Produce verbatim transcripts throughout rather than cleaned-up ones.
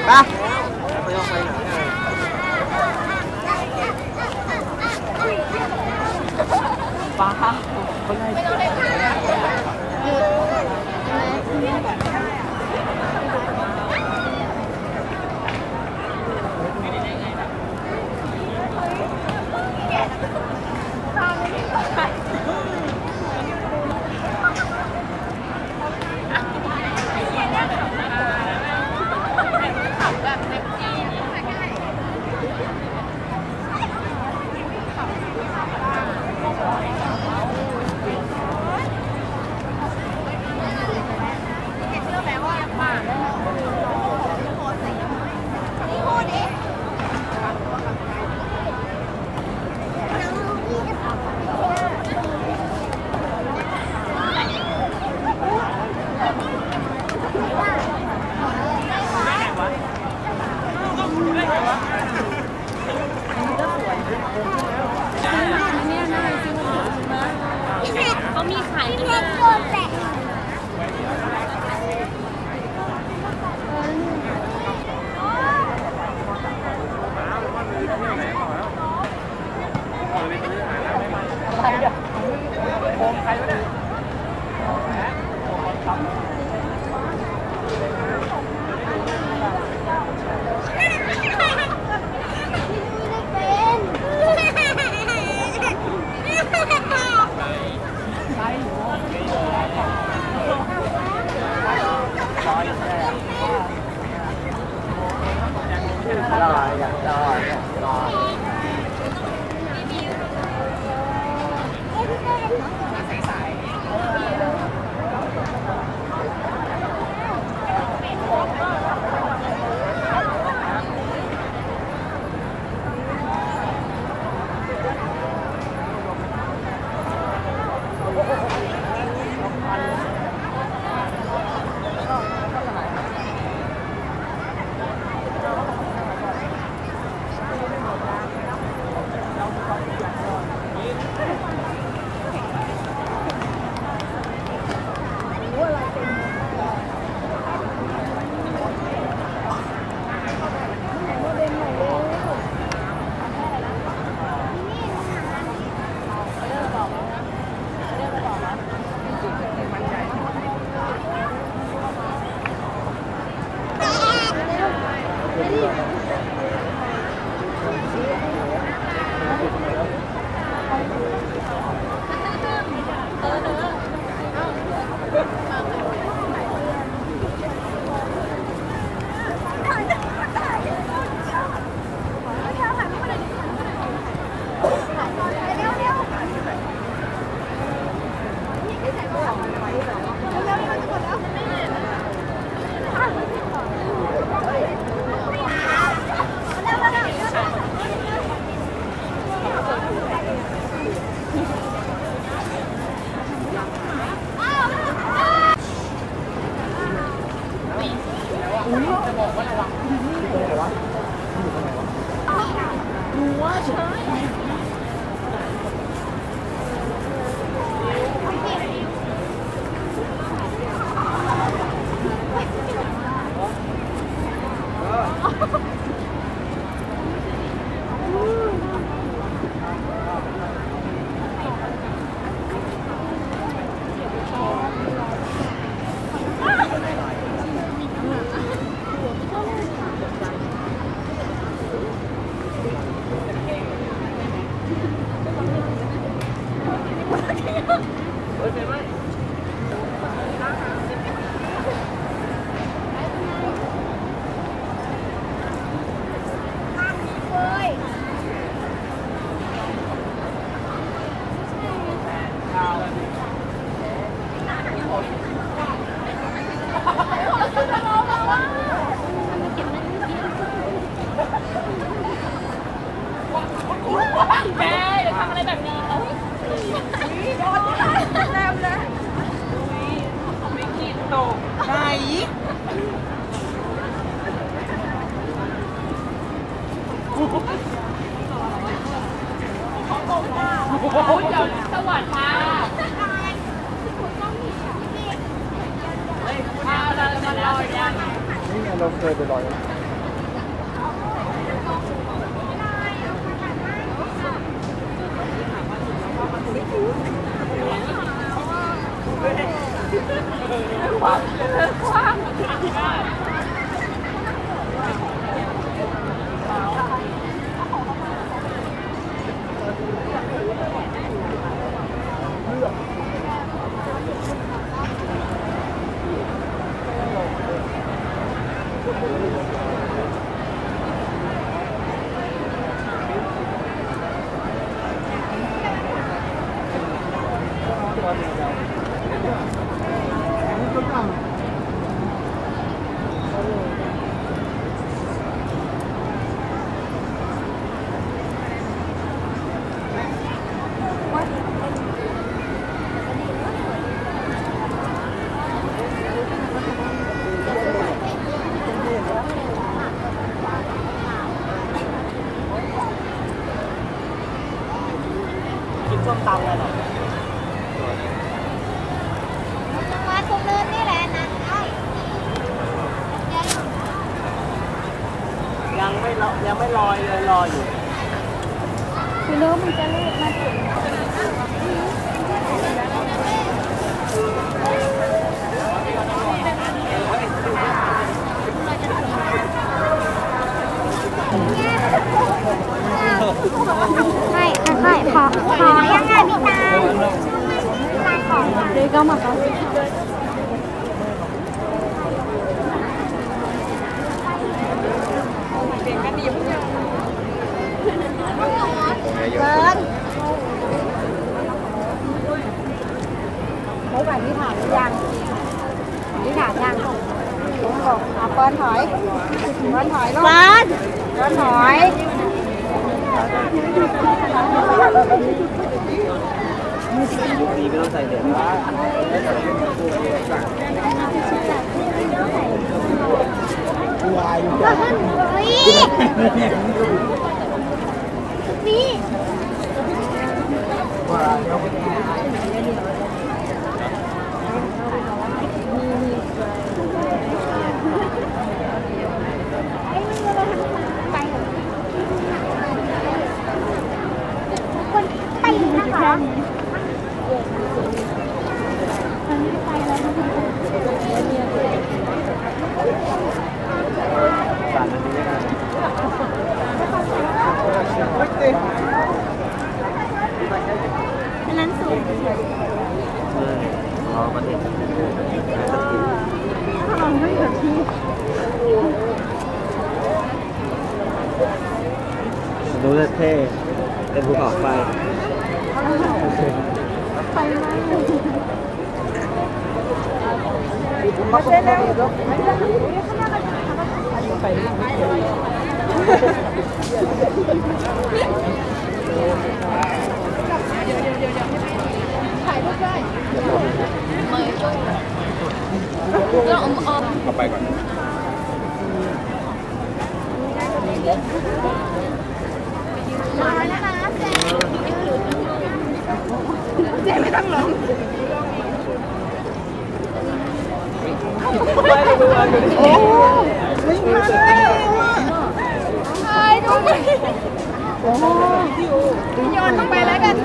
ป้าคนไหนเขามีขายด้วยแม่อย่าทำอะไรแบบนี้เอ้ยโดนแล้วนะไม่คิดตกไหนเขาตกมากเดี๋ยวสวัสดีค่ะพาเรามาลอยกันนี่เราเคยไปลอยความความส้มตำเลยเหรอจังหวัดตรงเนินนี่แหละนะยังไม่รอยังไม่ลอยเลยรออยู่คือเนื้อมันจะเละมาถึงใช่ใช่ขอขอยังไงพี่ตาตาขอเดี๋ยวก็มาเขาเก่งกันดีมั้งเนี่ยเกินเขาแบบที่ถามหรือยังที่ถามยังบอกเอาเปิ้ลถอยเปิ้ลถอยลูกเปิ้ลเปิ้ลถอยนี่ก็ต้องใส่เด็ดว่าวายนี่ไปนะคะอันนั้นสูงอ๋อมันเห็นถ้าเราไม่แบบที่ดูเท่เป็นภูเขาไฟไฟไหม้มาเจ๊แล้วไปถ่ายรูปได้เมย์ก็อมอมเข้าไปก่อนมาแล้วนะเจ๊ไม่ต้องลงโอ้ไม่มาเลยว่ะไอ้ดูไปโอ้ย้อนลงไปแล้วกัน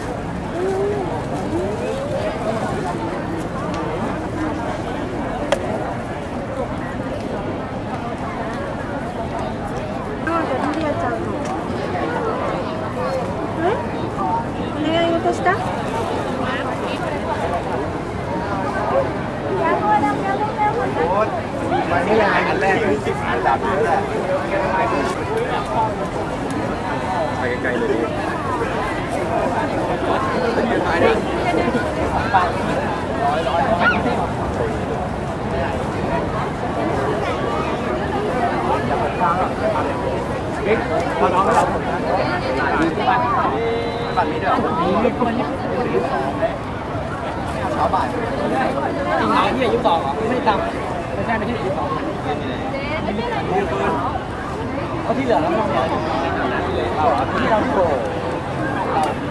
ไปไม่ได้อันแรกอันดับนี้แหละไปไกลๆเลยดิไปดิร้อยร้อยบิ๊กพอน้องเราบัตรบัตรมีด้วยเช้าบ่ายจริงเหรอที่ยี่สิบสองเหรอไม่ได้ทำไม่ใช่ไม่ใช่ยี่สิบสองเอาที่เหลือแล้วมองเนี่ยที่เราโผล่